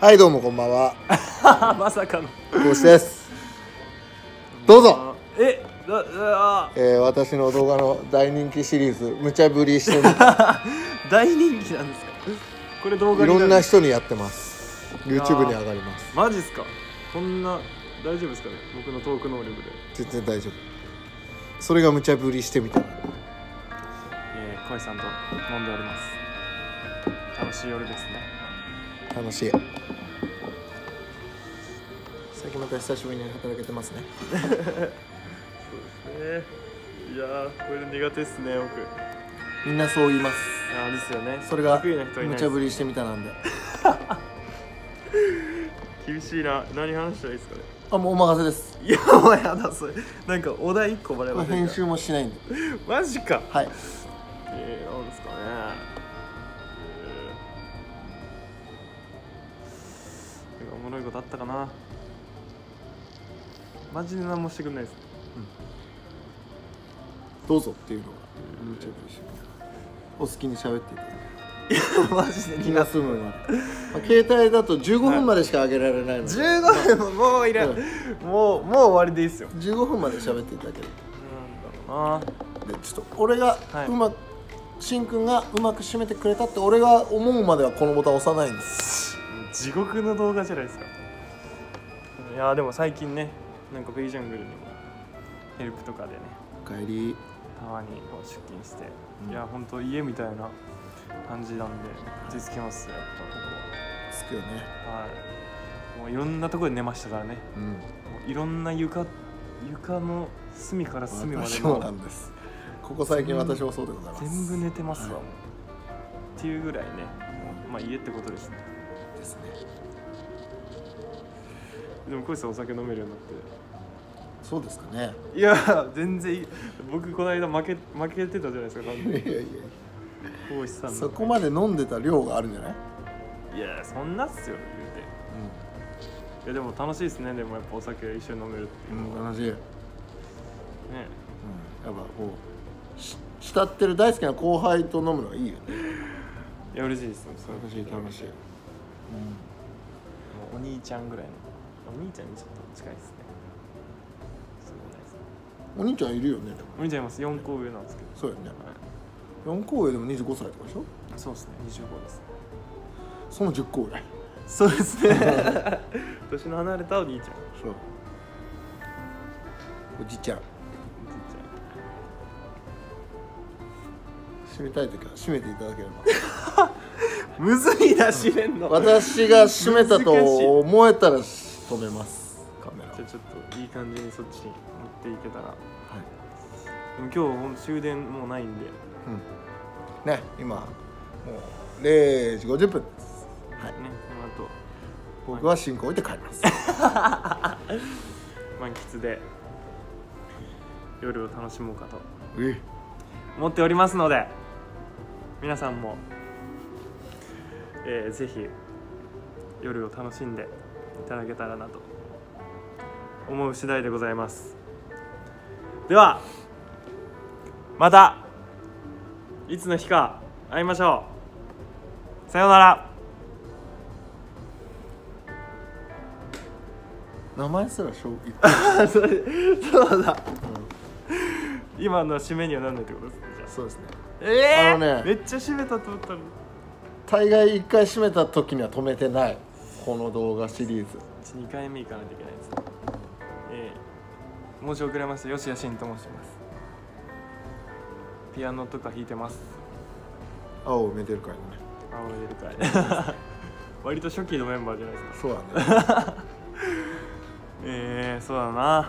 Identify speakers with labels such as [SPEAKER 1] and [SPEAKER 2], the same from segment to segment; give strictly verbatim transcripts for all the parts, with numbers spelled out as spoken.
[SPEAKER 1] はいどうもこんばんは。
[SPEAKER 2] まさかの
[SPEAKER 1] こうしです。どうぞ。
[SPEAKER 2] えだだ
[SPEAKER 1] えー、私の動画の大人気シリーズ無茶ぶりしてみた
[SPEAKER 2] 大人気なんですかこれ動画
[SPEAKER 1] いろんな
[SPEAKER 2] に
[SPEAKER 1] 人にやってます。 YouTube に上がります。
[SPEAKER 2] マジっすか。こんな大丈夫ですかね、僕のトーク能力で。
[SPEAKER 1] 全然大丈夫。それが無茶ぶりしてみた。
[SPEAKER 2] えー、小井さんと飲んでおります。楽しい夜ですね。
[SPEAKER 1] 楽しい。最近また久しぶりに働けてますね。
[SPEAKER 2] そうですね。いやーこれ苦手ですね僕。
[SPEAKER 1] みんなそう言います。
[SPEAKER 2] あーですよね。
[SPEAKER 1] それが
[SPEAKER 2] 得意な人いないです
[SPEAKER 1] 無茶ぶりしてみたなんで。
[SPEAKER 2] 厳しいな。何話したらいいですかね。
[SPEAKER 1] あ、もうお任せです。
[SPEAKER 2] いやもうやだそれ。なんかお題いっこもらえませんか。
[SPEAKER 1] 編集もしないんで。
[SPEAKER 2] マジか。
[SPEAKER 1] はい。
[SPEAKER 2] えー、なんですかね。えー、なんかおもろいことあったかな。マジで何もしてくんないです。
[SPEAKER 1] どうぞっていうのが無茶ぶりしてみた。お好きに喋っていただいて。
[SPEAKER 2] いやマジで
[SPEAKER 1] 気が済むまで、まあ、携帯だとじゅうごふんまでしか上げられないので、
[SPEAKER 2] じゅうごふんももういらん、
[SPEAKER 1] うん
[SPEAKER 2] もうもう終わりでいいっすよ。
[SPEAKER 1] じゅうごふんまで喋っていただける。
[SPEAKER 2] なんだろうな。
[SPEAKER 1] でちょっと俺が
[SPEAKER 2] はいう
[SPEAKER 1] まく、しんくんがうまく締めてくれたって俺が思うまではこのボタン押さないんです。
[SPEAKER 2] 地獄の動画じゃないですか。いやでも最近ね、なんかベイジャングルにもヘルプとかでね、
[SPEAKER 1] おかえり。
[SPEAKER 2] たまにこう出勤して、うん、いや本当家みたいな感じなんで落ち着きますよやっぱここ
[SPEAKER 1] つくよね。
[SPEAKER 2] はいもういろんなところで寝ましたからね、
[SPEAKER 1] うん、
[SPEAKER 2] もういろんな床床の隅から隅まで
[SPEAKER 1] そうなんです。ここ最近私もそうでございます。
[SPEAKER 2] 全部寝てますわ、はい、もうっていうぐらいね、
[SPEAKER 1] うん、
[SPEAKER 2] まあ家ってことですね。
[SPEAKER 1] ですね。
[SPEAKER 2] でもこいつお酒飲めるようになって。
[SPEAKER 1] そうですかね。
[SPEAKER 2] いや全然僕この間負け負けてたじゃないですか。
[SPEAKER 1] いやいやいや
[SPEAKER 2] こうしさんの
[SPEAKER 1] そこまで飲んでた量があるんじゃない。
[SPEAKER 2] いやそんなっすよ言うて、うん、いやでも楽しいですね。でもやっぱお酒一緒に飲めるっていうのは、
[SPEAKER 1] うん、楽しいね、
[SPEAKER 2] うん、
[SPEAKER 1] やっぱこうし慕ってる大好きな後輩と飲むのがいいよね。
[SPEAKER 2] いや嬉しいです。
[SPEAKER 1] 楽しい楽しい、うん、
[SPEAKER 2] もうお兄ちゃんぐらいのお兄ちゃんにちょっと近いですね。そうないですね。
[SPEAKER 1] お兄ちゃんいるよね。でも
[SPEAKER 2] お兄ちゃんいます。よんこ上なんですけど。
[SPEAKER 1] そうよね、
[SPEAKER 2] はい、
[SPEAKER 1] よんこ上でもにじゅうごさいとかでしょ。
[SPEAKER 2] そうですね。にじゅうごです。
[SPEAKER 1] そのじゅっこ上。
[SPEAKER 2] そうですね。年の離れたお兄ちゃん。
[SPEAKER 1] そう。おじちゃん。
[SPEAKER 2] おじいちゃん。
[SPEAKER 1] 締めたいときは締めていただければ。
[SPEAKER 2] むずいな締めんの。
[SPEAKER 1] 私が締めたと思えたら止めます。カメラ。
[SPEAKER 2] じゃあちょっといい感じにそっちに持っていけたら。はい。
[SPEAKER 1] で
[SPEAKER 2] も今日ほん終電もうないんで。
[SPEAKER 1] うん。ね、今もうれいじごじゅっぷんです。はい。
[SPEAKER 2] ね、この後
[SPEAKER 1] 僕は進行置いて帰ります。
[SPEAKER 2] 満喫で夜を楽しもうかと
[SPEAKER 1] え
[SPEAKER 2] 思っておりますので、皆さんも、えー、ぜひ夜を楽しんでいただけたらなと思う次第でございます。ではまたいつの日か会いましょう。さようなら。
[SPEAKER 1] 名前すら衝撃。
[SPEAKER 2] それそうだ、うん、今の締めにはなんないってことですね。じゃあ
[SPEAKER 1] そうですね。
[SPEAKER 2] えー、
[SPEAKER 1] あのね、
[SPEAKER 2] めっちゃ締めたと思ったのに
[SPEAKER 1] 大概いっかい締めた時には止めてない。この動画シリーズ
[SPEAKER 2] にかいめ行かないといけないですね。えー、申し遅れました。吉谷慎と申します。ピアノとか弾いてます。
[SPEAKER 1] 青をめでる会のね。
[SPEAKER 2] 青が出る会割と初期のメンバーじゃないですか。
[SPEAKER 1] そうだね。
[SPEAKER 2] えー、そうだな。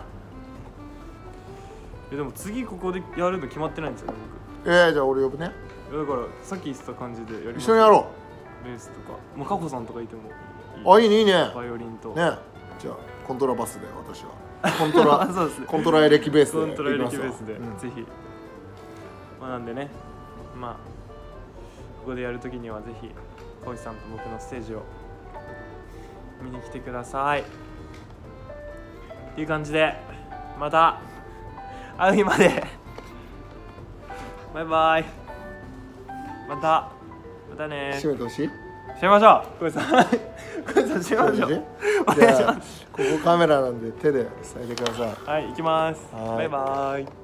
[SPEAKER 2] えでも次ここでやるの決まってないんですよね
[SPEAKER 1] 僕。えー、じゃあ俺呼ぶね。
[SPEAKER 2] 僕。だからさっき言ってた感じでやります。
[SPEAKER 1] 一緒にやろ
[SPEAKER 2] う。ベースとかもうカホさんとかいてもいい。
[SPEAKER 1] あ、いいねいいね。
[SPEAKER 2] バイオリンと。
[SPEAKER 1] ね。じゃあコントラバスで私は。コントラ
[SPEAKER 2] そうですね。
[SPEAKER 1] コントラエレキベースで。
[SPEAKER 2] コントラエレキベースで、
[SPEAKER 1] うん、
[SPEAKER 2] ぜひ。まあなんでね、まあここでやるときにはぜひ小石さんと僕のステージを見に来てください。っていう感じでまた会う日までバイバイ。またまたね。
[SPEAKER 1] 締めてほしい。
[SPEAKER 2] 締めましょう。小石さん小石さん締めましょう。お願いします。
[SPEAKER 1] ここカメラなんで手で伝えてください。
[SPEAKER 2] はい、行きます。
[SPEAKER 1] はい
[SPEAKER 2] バイバーイ。